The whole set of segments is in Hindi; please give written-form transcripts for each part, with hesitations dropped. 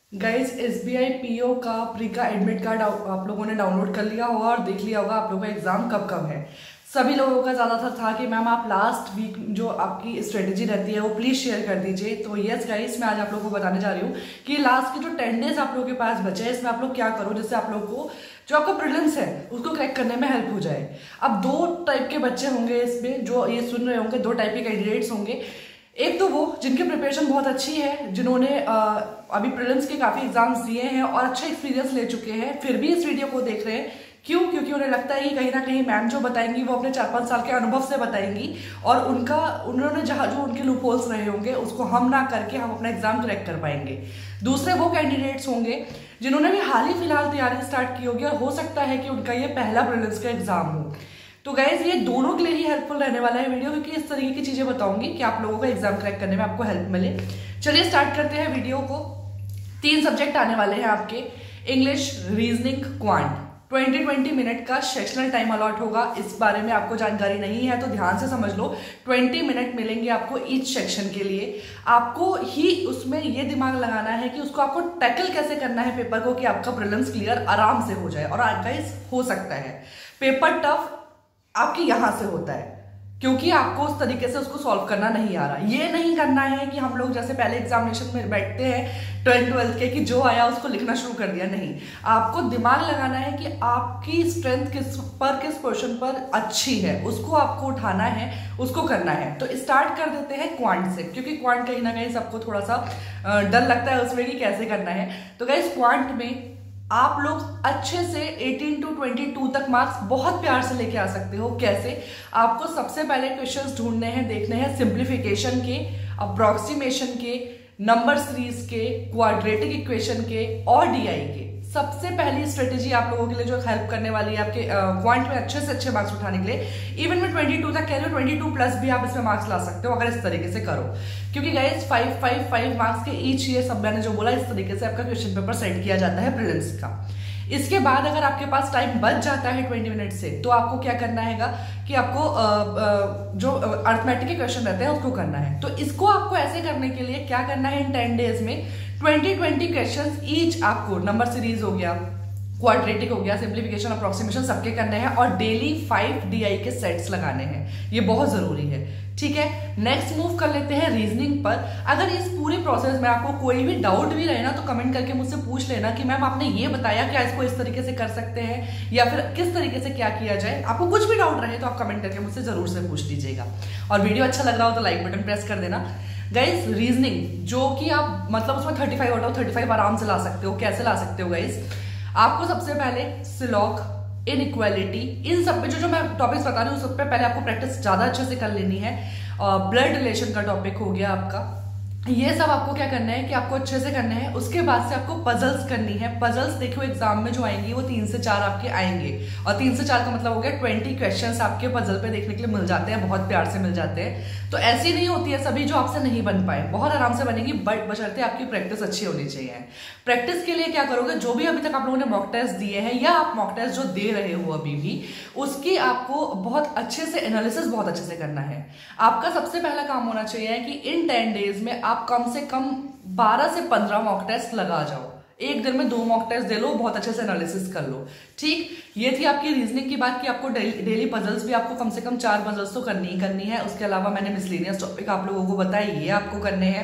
गाइज SBI PO का प्री का एडमिट कार्ड आप लोगों ने डाउनलोड कर लिया होगा और देख लिया होगा आप लोगों का एग्जाम कब कब है। सभी लोगों का ज़्यादातर था कि मैम आप लास्ट वीक जो आपकी स्ट्रेटेजी रहती है वो प्लीज़ शेयर कर दीजिए। तो यस गाइज, मैं आज आप लोगों को बताने जा रही हूँ कि लास्ट के जो 10 डेज आप लोगों के पास बचे हैं इसमें आप लोग क्या करो जिससे आप लोग को जो आपका प्रीलिम्स है उसको क्रैक करने में हेल्प हो जाए। अब दो टाइप के बच्चे होंगे इसमें जो ये सुन रहे होंगे, दो टाइप के कैंडिडेट्स होंगे। एक तो वो जिनकी प्रिपरेशन बहुत अच्छी है, जिन्होंने अभी प्रीलिम्स के काफ़ी एग्जाम्स दिए हैं और अच्छा एक्सपीरियंस ले चुके हैं, फिर भी इस वीडियो को देख रहे हैं। क्यों? क्योंकि उन्हें लगता है कि कहीं ना कहीं मैम जो बताएंगी वो अपने 4-5 साल के अनुभव से बताएंगी और उन्होंने जहाँ जो उनके लूप होल्स रहे होंगे उसको हम ना करके हम अपना एग्जाम क्रैक कर पाएंगे। दूसरे वो कैंडिडेट्स होंगे जिन्होंने भी हाल ही फिलहाल तैयारी स्टार्ट की होगी और हो सकता है कि उनका ये पहला प्रीलिम्स का एग्जाम हो। तो गाइज ये दोनों के लिए ही हेल्पफुल रहने वाला है वीडियो, क्योंकि इस तरीके की चीजें बताऊंगी कि आप लोगों को एग्जाम क्रैक करने में आपको हेल्प मिले। चलिए स्टार्ट करते हैं वीडियो को। 3 सब्जेक्ट आने वाले हैं आपके, इंग्लिश, रीजनिंग, क्वांट। 20-20 मिनट का सेक्शनल टाइम अलॉट होगा। इस बारे में आपको जानकारी नहीं है तो ध्यान से समझ लो। 20 मिनट मिलेंगे आपको ईच सेक्शन के लिए। आपको ही उसमें ये दिमाग लगाना है कि उसको आपको टैकल कैसे करना है पेपर को कि आपका प्रीलिम्स क्लियर आराम से हो जाए। और गाइस हो सकता है पेपर टफ आपके यहां से होता है क्योंकि आपको उस तरीके से उसको सॉल्व करना नहीं आ रहा। ये नहीं करना है कि हम लोग जैसे पहले एग्जामिनेशन में बैठते हैं 12th के कि जो आया उसको लिखना शुरू कर दिया। नहीं, आपको दिमाग लगाना है कि आपकी स्ट्रेंथ किस पोर्शन पर अच्छी है, उसको आपको उठाना है, उसको करना है। तो स्टार्ट कर देते हैं क्वांट से, क्योंकि क्वांट कहीं ना कहीं सबको थोड़ा सा डर लगता है उसमें कि कैसे करना है। तो गाइस क्वांट में आप लोग अच्छे से 18 to 22 तक मार्क्स बहुत प्यार से लेके आ सकते हो। कैसे? आपको सबसे पहले क्वेश्चंस ढूंढने हैं, देखने हैं सिंप्लीफिकेशन के, अप्रोक्सीमेशन के, नंबर सीरीज के, क्वाड्रेटिक इक्वेशन के और डीआई के। सबसे पहली स्ट्रेटेजी आप लोगों के लिए जो हेल्प करने वाली है आपके क्वांट में अच्छे से अच्छे मार्क्स उठाने के लिए, इवन में 22 तक कह रहे हो, 22 प्लस भी आप इसमें मार्क्स ला सकते हो अगर इस तरीके से करो। क्योंकि गाइस 5 मार्क्स के ईच, ये सब मैंने जो बोला इस तरीके से आपका क्वेश्चन पेपर सेट किया जाता है प्रीलिम्स का। इसके बाद अगर आपके पास टाइम बच जाता है 20 मिनट से तो आपको क्या करना है कि आपको जो अर्थमेटिक के क्वेश्चन रहते हैं उसको करना है। तो इसको आपको ऐसे करने के लिए क्या करना है, इन 10 डेज में 20 क्वेश्चंस ईच आपको, नंबर सीरीज हो गया, क्वाड्रेटिक हो गया, सिंप्लीफिकेशन, अप्रोक्सीमेशन सबके करने हैं और डेली 5 डीआई के सेट्स लगाने हैं। ये बहुत जरूरी है, ठीक है। नेक्स्ट मूव कर लेते हैं रीजनिंग पर। अगर इस पूरे प्रोसेस में आपको कोई भी डाउट भी रहे ना तो कमेंट करके मुझसे पूछ लेना कि मैम आपने ये बताया, क्या इसको इस तरीके से कर सकते हैं या फिर किस तरीके से क्या किया जाए। आपको कुछ भी डाउट रहे तो आप कमेंट करके मुझसे जरूर से पूछ लीजिएगा। और वीडियो अच्छा लग रहा हो तो लाइक बटन प्रेस कर देना। गाइस रीजनिंग जो कि आप मतलब उसमें 35 आउट ऑफ 35 आराम से ला सकते हो। कैसे ला सकते हो गाइस? आपको सबसे पहले सिलॉग, इनइक्वालिटी, इन सब पे जो मैं टॉपिक्स बता रही हूँ सब पे पहले आपको प्रैक्टिस ज्यादा अच्छे से कर लेनी है। ब्लड रिलेशन का टॉपिक हो गया आपका, ये सब आपको क्या करना है कि आपको अच्छे से करना है। उसके बाद से आपको पजल्स करनी है। पजल्स देखो एग्जाम में जो आएंगी वो 3 से 4 आपके आएंगे और 3 से 4 का मतलब हो गया 20 क्वेश्चंस आपके पजल पे देखने के लिए मिल जाते हैं, बहुत प्यार से मिल जाते हैं। तो ऐसी नहीं होती है सभी जो आपसे नहीं बन पाए, बहुत आराम से बनेगी, बट बशर्ते आपकी प्रैक्टिस अच्छी होनी चाहिए। प्रैक्टिस के लिए क्या करोगे, जो भी अभी तक आप लोगों ने मॉक टेस्ट दिए हैं या आप मॉक टेस्ट जो दे रहे हो अभी भी, उसकी आपको बहुत अच्छे से एनालिसिस बहुत अच्छे से करना है। आपका सबसे पहला काम होना चाहिए कि इन 10 डेज में आप कम से कम 12 से 15 मॉक टेस्ट लगा जाओ। एक दिन में 2 मॉक टेस्ट दे लो, बहुत अच्छे से एनालिसिस कर लो, ठीक। ये थी आपकी रीजनिंग की बात कि आपको डेली पजल्स भी आपको कम से कम 4 पजल्स तो करनी ही करनी है। उसके अलावा मैंने मिसलेनियस टॉपिक आप लोगों को बताया, ये आपको करने हैं।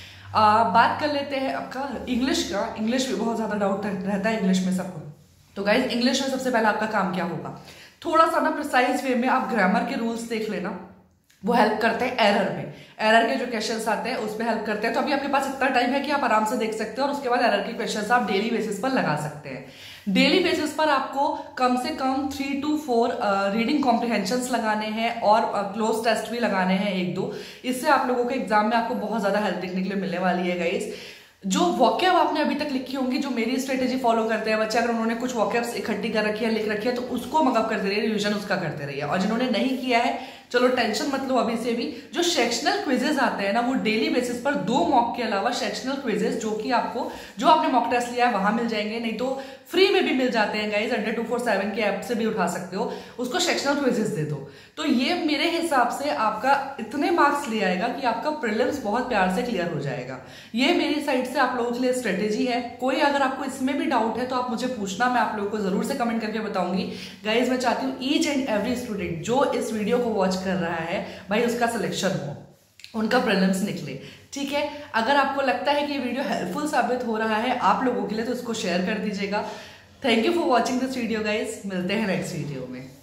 बात कर लेते हैं आपका इंग्लिश का। इंग्लिश में बहुत ज्यादा डाउट रहता है इंग्लिश में सबको। तो गाइज इंग्लिश में सबसे पहले आपका काम क्या होगा, थोड़ा सा ना प्रिसाइज वे में आप ग्रामर के रूल्स देख लेना, वो हेल्प करते हैं एरर में। एरर के जो क्वेश्चंस आते हैं उसमें हेल्प करते हैं। तो अभी आपके पास इतना टाइम है कि आप आराम से देख सकते हो और उसके बाद एरर के क्वेश्चंस आप डेली बेसिस पर लगा सकते हैं। डेली बेसिस पर आपको कम से कम 3 to 4 रीडिंग कॉम्प्रिहेंशंस लगाने हैं और क्लोज टेस्ट भी लगाने हैं 1-2। इससे आप लोगों के एग्जाम में आपको बहुत ज्यादा हेल्प देखने के लिए मिलने वाली है गाइस। जो वॉकैब आपने अभी तक लिखी होंगी, जो मेरी स्ट्रेटेजी फॉलो करते हैं बच्चे, अगर उन्होंने कुछ वॉकैब्स इकट्ठी कर रखी है, लिख रखी है, तो उसको मगअप करते रहिए, रिविजन उसका करते रहिए। और जिन्होंने नहीं किया है चलो टेंशन मत लो, अभी से भी जो सेक्शनल क्विजेस आते हैं ना वो डेली बेसिस पर 2 मॉक के अलावा सेक्शनल क्विजेस जो कि आपको जो आपने मॉक टेस्ट लिया है वहां मिल जाएंगे, नहीं तो फ्री में भी मिल जाते हैं गाइज। अंडर 247 के ऐप से भी उठा सकते हो, उसको सेक्शनल क्विजेस दे दो। तो ये मेरे हिसाब से आपका इतने मार्क्स ले आएगा कि आपका प्रीलिम्स बहुत प्यार से क्लियर हो जाएगा। ये मेरी साइड से आप लोगों के लिए स्ट्रेटेजी है। कोई अगर आपको इसमें भी डाउट है तो आप मुझे पूछना, मैं आप लोगों को जरूर से कमेंट करके बताऊंगी। गाइज मैं चाहती हूँ ईच एंड एवरी स्टूडेंट जो इस वीडियो को वॉच कर रहा है भाई उसका सिलेक्शन हो, उनका प्रीलिम्स निकले, ठीक है। अगर आपको लगता है कि ये वीडियो हेल्पफुल साबित हो रहा है आप लोगों के लिए तो इसको शेयर कर दीजिएगा। Thank you for watching this video guys, मिलते हैं नेक्स्ट वीडियो में।